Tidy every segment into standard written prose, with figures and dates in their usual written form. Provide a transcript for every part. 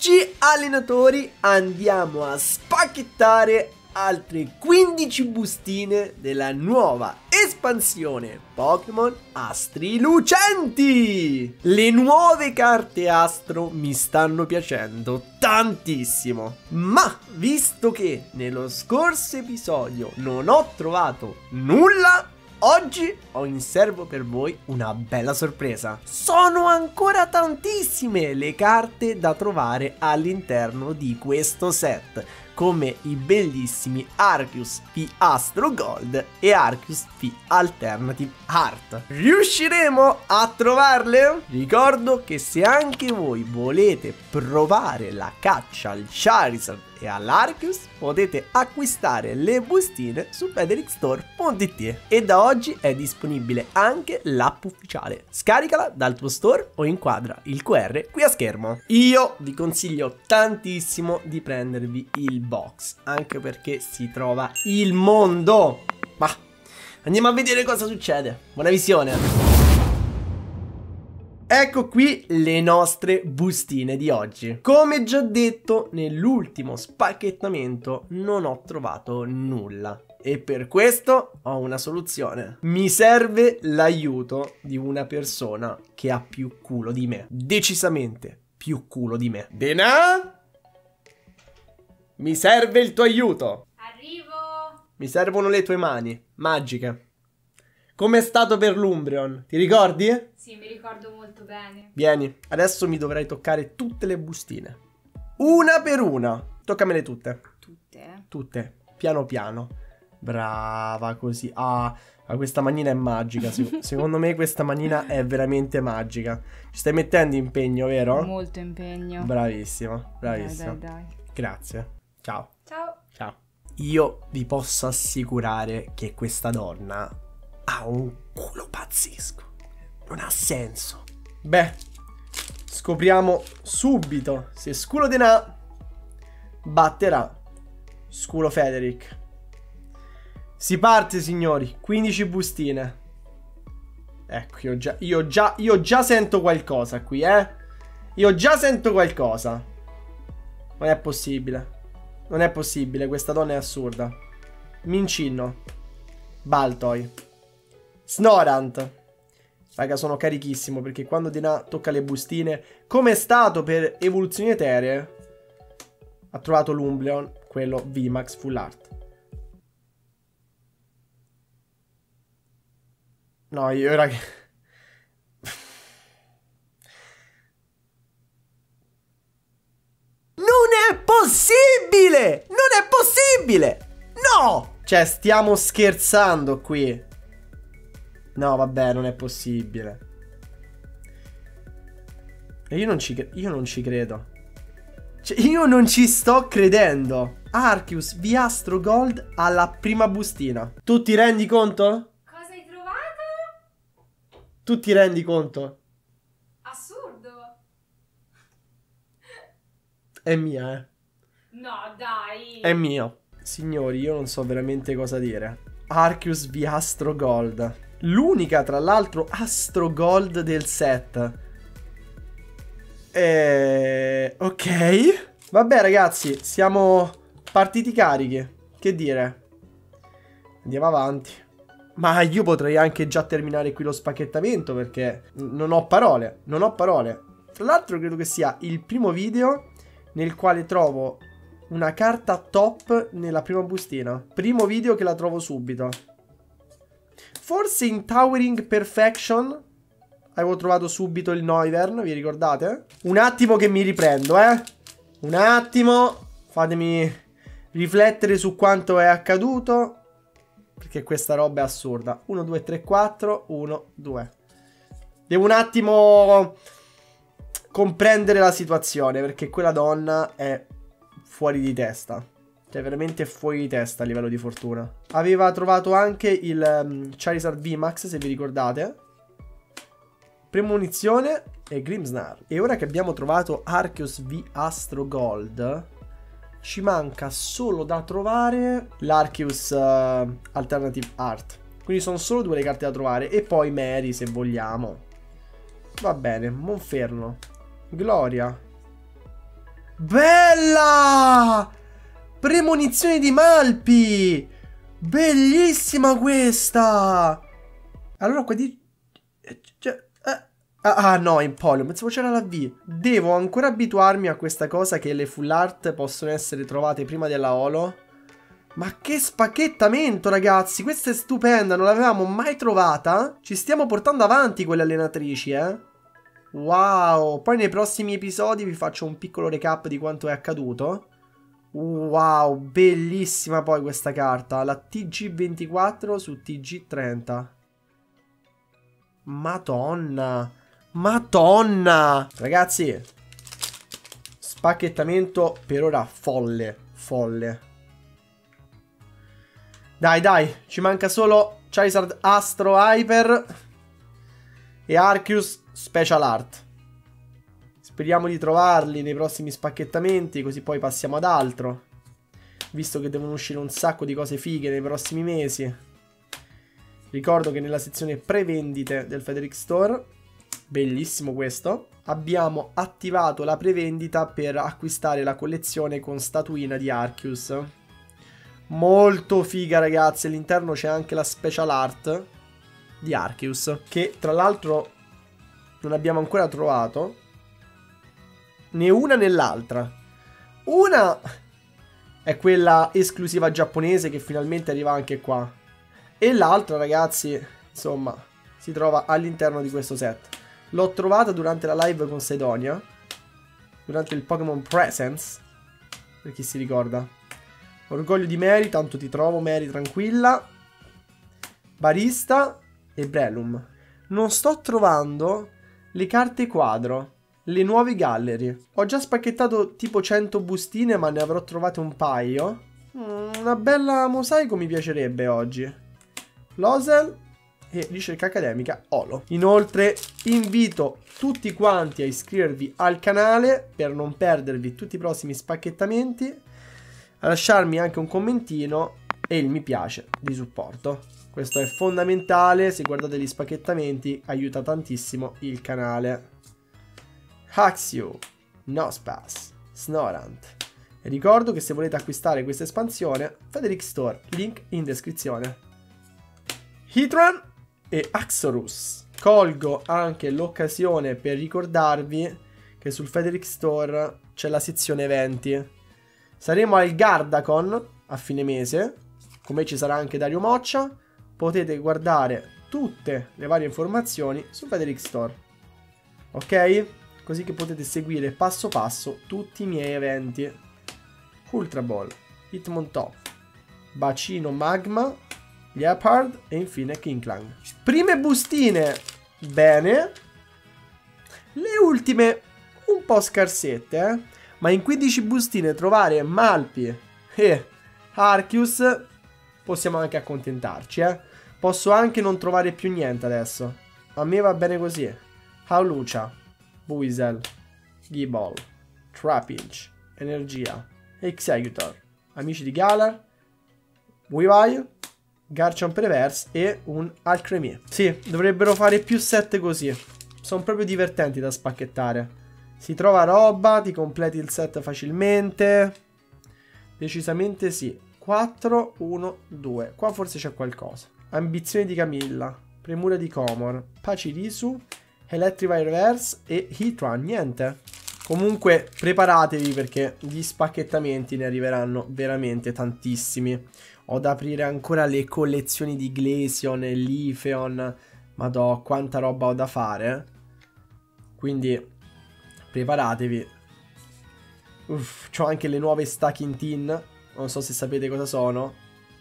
Oggi, allenatori, andiamo a spacchettare altre 15 bustine della nuova espansione Pokémon Astri Lucenti. Le nuove carte Astro mi stanno piacendo tantissimo, ma visto che nello scorso episodio non ho trovato nulla, oggi ho in serbo per voi una bella sorpresa. Sono ancora tantissime le carte da trovare all'interno di questo set, come i bellissimi Arceus V Astro Gold e Arceus V Alternative Heart. Riusciremo a trovarle? Ricordo che se anche voi volete provare la caccia al Charizard e all'Arceus, potete acquistare le bustine su federicstore.it e da oggi è disponibile anche l'app ufficiale. Scaricala dal tuo store o inquadra il QR qui a schermo. Io vi consiglio tantissimo di prendervi il box, anche perché si trova il mondo. Ma andiamo a vedere cosa succede. Buona visione. Ecco qui le nostre bustine di oggi. Come già detto nell'ultimo spacchettamento non ho trovato nulla e per questo ho una soluzione. Mi serve l'aiuto di una persona che ha più culo di me. Decisamente più culo di me. Dena? Mi serve il tuo aiuto. Arrivo. Mi servono le tue mani magiche. Come è stato per l'Umbreon? Ti ricordi? Sì, mi ricordo molto bene. Vieni, adesso mi dovrai toccare tutte le bustine. Una per una. Toccamele tutte. Tutte? Tutte, piano piano. Brava, così. Ah, questa manina è magica. Secondo me questa manina è veramente magica. Ci stai mettendo impegno, vero? Molto impegno. Bravissima, bravissima. Dai. Grazie. Ciao. Ciao. Ciao. Io vi posso assicurare che questa donna ha un culo pazzesco. Non ha senso. Beh, scopriamo subito se Sculo Denà batterà Sculo Federic. Si parte, signori. 15 bustine. Ecco, io già sento qualcosa qui, Io già sento qualcosa. Non è possibile. Non è possibile, questa donna è assurda. Mincinno. Baltoy. Snorant. Raga, sono carichissimo perché quando Dena tocca le bustine, come è stato per evoluzioni eteree, ha trovato l'Umbreon, quello VMAX Full Art. No, io raga... Non è possibile! Non è possibile! No! Cioè, stiamo scherzando qui. No, vabbè, non è possibile. E io non ci credo. Cioè, io non ci sto credendo. Arceus V Astro Gold alla prima bustina. Tu ti rendi conto? Cosa hai trovato? Tu ti rendi conto? Assurdo. È mia, No, dai. È mio. Signori, io non so veramente cosa dire. Arceus V Astro Gold. L'unica, tra l'altro, Astro Gold del set. Ok. Vabbè, ragazzi, siamo partiti carichi. Che dire? Andiamo avanti. Ma io potrei anche già terminare qui lo spacchettamento perché non ho parole. Non ho parole. Tra l'altro credo che sia il primo video nel quale trovo una carta top nella prima bustina. Primo video che la trovo subito. Forse in Towering Perfection avevo trovato subito il Noivern, vi ricordate? Un attimo che mi riprendo, Un attimo. Fatemi riflettere su quanto è accaduto, perché questa roba è assurda. 1, 2, 3, 4, 1, 2. Devo un attimo comprendere la situazione, perché quella donna è fuori di testa. Cioè veramente fuori di testa a livello di fortuna. Aveva trovato anche il Charizard VMAX, se vi ricordate. Premonizione e Grimmsnarl. E ora che abbiamo trovato Arceus V Astro Gold, ci manca solo da trovare l'Arceus Alternative Art. Quindi sono solo 2 le carte da trovare. E poi Mary, se vogliamo. Va bene, Monferno, Gloria, Bella! Premonizione di Malpi! Bellissima questa! Allora qua di... Ah no, in polio, pensavo c'era la V. Devo ancora abituarmi a questa cosa che le full art possono essere trovate prima della holo. Ma che spacchettamento, ragazzi! Questa è stupenda, non l'avevamo mai trovata. Ci stiamo portando avanti con le allenatrici, eh. Wow! Poi nei prossimi episodi vi faccio un piccolo recap di quanto è accaduto. Wow, bellissima poi questa carta. La TG24 su TG30. Madonna! Madonna! Ragazzi, spacchettamento per ora folle. Folle. Dai, dai, ci manca solo Charizard Astro Hyper e Arceus Special Art. Speriamo di trovarli nei prossimi spacchettamenti, così poi passiamo ad altro. Visto che devono uscire un sacco di cose fighe nei prossimi mesi. Ricordo che nella sezione prevendite del Frederick Store, bellissimo questo, abbiamo attivato la prevendita per acquistare la collezione con statuina di Arceus. Molto figa, ragazzi. All'interno c'è anche la special art di Arceus, che tra l'altro non abbiamo ancora trovato né una né l'altra. Una è quella esclusiva giapponese che finalmente arriva anche qua, e l'altra, ragazzi, insomma, si trova all'interno di questo set. L'ho trovata durante la live con Sidonia, durante il Pokémon Presents, per chi si ricorda. Orgoglio di Mary, tanto ti trovo Mary, tranquilla. Barista e Breloom. Non sto trovando le carte quadro, le nuove gallery. Ho già spacchettato tipo 100 bustine, ma ne avrò trovate un paio. Una bella mosaico mi piacerebbe oggi. Losel e ricerca accademica Holo. Inoltre invito tutti quanti a iscrivervi al canale per non perdervi tutti i prossimi spacchettamenti, a lasciarmi anche un commentino e il mi piace di supporto. Questo è fondamentale, se guardate gli spacchettamenti aiuta tantissimo il canale. Haxio, Nosepass, Snorant. E ricordo che se volete acquistare questa espansione, Frederick Store, link in descrizione. Heatran e Axorus. Colgo anche l'occasione per ricordarvi che sul Frederick Store c'è la sezione eventi. Saremo al Gardacon a fine mese, come ci sarà anche Dario Moccia. Potete guardare tutte le varie informazioni su Frederick Store. Ok? Così che potete seguire passo passo tutti i miei eventi. Ultra Ball, Hitmontop, Bacino Magma, Leopard e infine Kingklang. Prime bustine, bene. Le ultime un po' scarsette, ma in 15 bustine trovare Malpi e Arceus possiamo anche accontentarci, Posso anche non trovare più niente adesso. A me va bene così. Hawlucha, Buizel, Gible, Trapinch, Energia, Executor, Amici di Galar, Weavile, Garchomp Reverse e un Alcremie. Sì, dovrebbero fare più set così. Sono proprio divertenti da spacchettare. Si trova roba, ti completi il set facilmente. Decisamente sì. 4, 1, 2. Qua forse c'è qualcosa. Ambizione di Camilla, Premura di Comor, Pachirisu, Electrify Reverse e Heatran. Niente. Comunque preparatevi perché gli spacchettamenti ne arriveranno veramente tantissimi. Ho da aprire ancora le collezioni di Glaceon e Leafeon. Madò, quanta roba ho da fare. Quindi preparatevi. C'ho anche le nuove Stacking Tin. Non so se sapete cosa sono,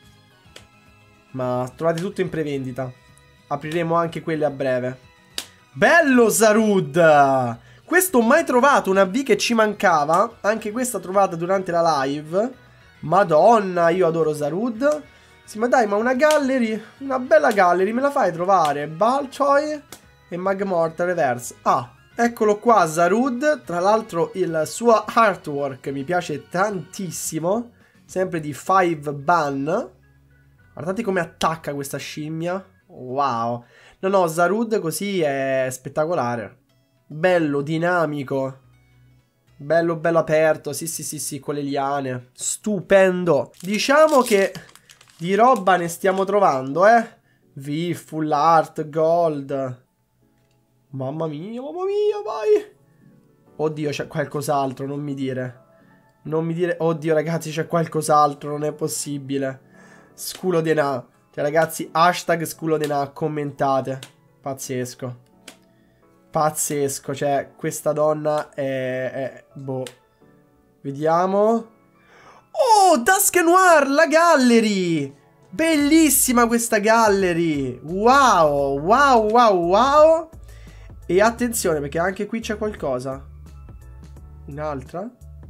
ma trovate tutto in prevendita. Apriremo anche quelle a breve. Bello Zarude! Questo ho mai trovato, una V che ci mancava. Anche questa trovata durante la live. Madonna, io adoro Zarude. Sì, ma dai, ma una gallery, una bella gallery, me la fai trovare? Baltoy e Magmortar Reverse. Ah, eccolo qua Zarude. Tra l'altro il suo artwork mi piace tantissimo. Sempre di 5 Ban. Guardate come attacca questa scimmia. Wow. No, Zarude così è spettacolare. Bello, dinamico. Bello bello aperto. Sì sì sì sì, con le liane. Stupendo. Diciamo che di roba ne stiamo trovando, V, full art, gold. Mamma mia, vai. Oddio, c'è qualcos'altro, non mi dire. Non mi dire... Oddio, ragazzi, c'è qualcos'altro, non è possibile. Sculo de na. Cioè, ragazzi, hashtag sculo de na, commentate. Pazzesco. Pazzesco, cioè, questa donna è... Boh. Vediamo. Oh, Dusk Noir, la gallery! Bellissima questa gallery! Wow, wow, wow, wow! E attenzione, perché anche qui c'è qualcosa. Un'altra?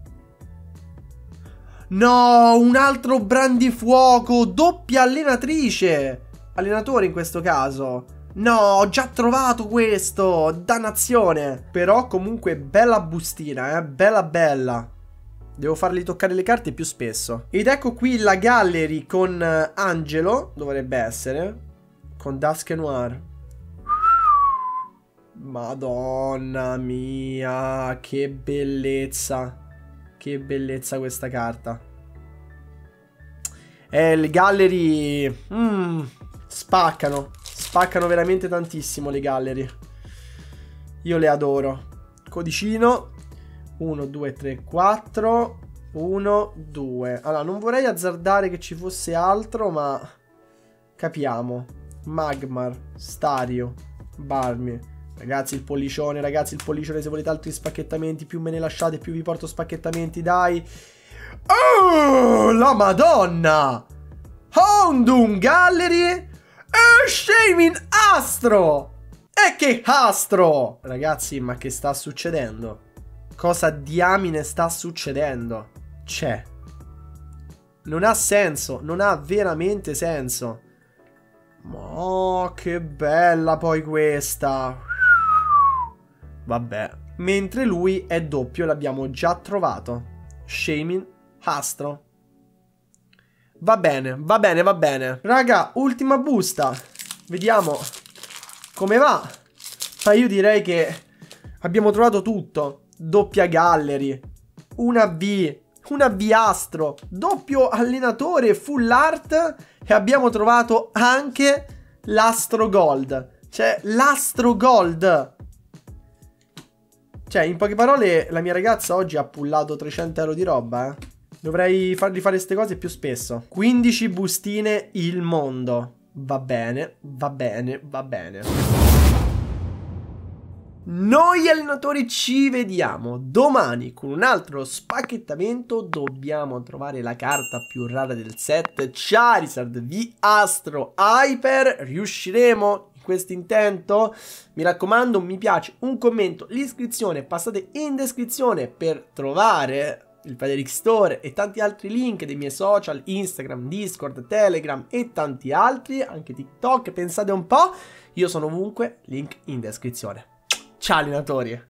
No, un altro brandifuoco, doppia allenatrice. Allenatore in questo caso. No, ho già trovato questo, dannazione. Però comunque bella bustina, bella bella. Devo fargli toccare le carte più spesso. Ed ecco qui la gallery con Angelo, dovrebbe essere, con Dusk Noir. Madonna mia, che bellezza. Che bellezza questa carta. Le gallery spaccano. Spaccano veramente tantissimo le gallery. Io le adoro. Codicino 1, 2, 3, 4 1, 2. Allora, non vorrei azzardare che ci fosse altro, ma capiamo. Magmar, Stario, Barmy. Ragazzi, il pollicione, se volete altri spacchettamenti, più me ne lasciate, più vi porto spacchettamenti, dai. Oh, la madonna! Houndoom Gallery e Shaymin Astro! E che astro! Ragazzi, ma che sta succedendo? Cosa diamine sta succedendo? C'è. Non ha senso, non ha veramente senso. Ma che bella poi questa! Vabbè. Mentre lui è doppio, l'abbiamo già trovato. Shaymin Astro. Va bene, va bene, va bene. Raga, ultima busta. Vediamo come va. Ma io direi che abbiamo trovato tutto. Doppia gallery, una V Astro, doppio allenatore, full art. E abbiamo trovato anche l'Astro Gold. Cioè, l'Astro Gold. Cioè, in poche parole, la mia ragazza oggi ha pullato 300 euro di roba, Dovrei fargli fare queste cose più spesso. 15 bustine il mondo. Va bene, va bene, va bene. Noi allenatori ci vediamo domani con un altro spacchettamento. Dobbiamo trovare la carta più rara del set, Charizard V Astro Hyper. Riusciremo in questo intento? Mi raccomando, un mi piace, un commento, l'iscrizione. Passate in descrizione per trovare il Federic Store e tanti altri link dei miei social, Instagram, Discord, Telegram e tanti altri, anche TikTok. Pensate un po', io sono ovunque, link in descrizione. Ciao allenatori!